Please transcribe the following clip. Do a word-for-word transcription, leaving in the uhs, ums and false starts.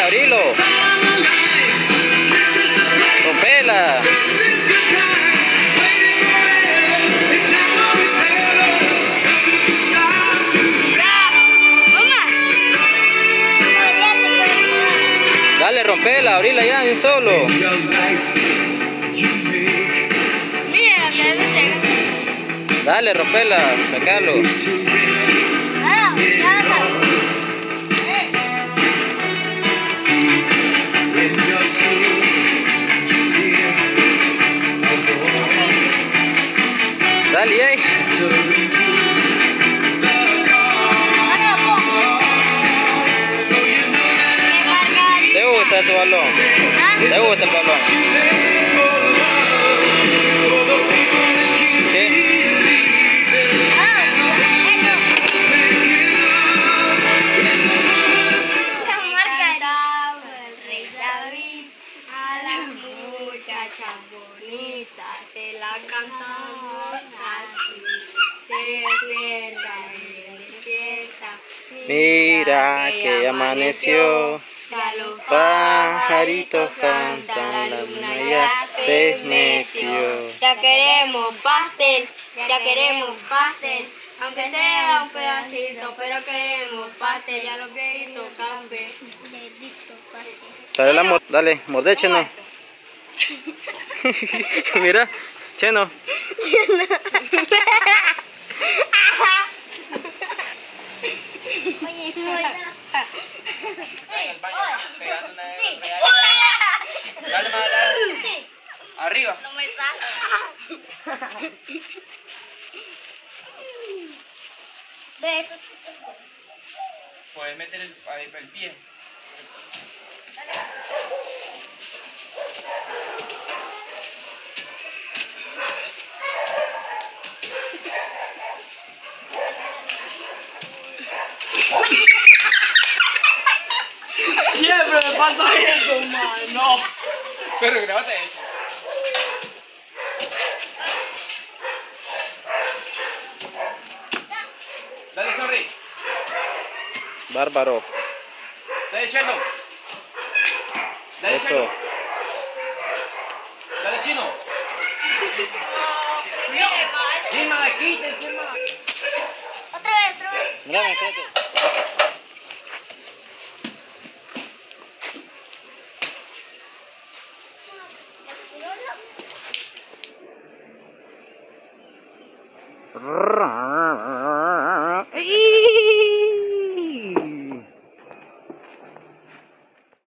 abrilo. Rompela. Dale, rompela, abrila ya de un solo. Dale, rompela, sacalo. Dale, ahí. ¿Te gusta tu balón? ¿Te gusta el balón? ¿Qué? Bonita, te la cantamos así, despierta, despierta. Mira que amaneció, los pajaritos cantan, la luna ya se metió. Ya queremos pastel, ya queremos pastel, aunque sea un pedacito, pero queremos pastel, ya los viejitos café. Dale, la mo dale, mordé, Cheno. Mira, Cheno. Dale, dale. Arriba. No me sale. Puedes meter el, el pie. Siempre me pasa eso, man. No. Pero grabate eso. Dale, sorry. Bárbaro. Dale, Cheno. Dale, eso. Cheno. Dale, Chino. Chima, quítense, man. Otra vez, otra vez. Mira, quédate.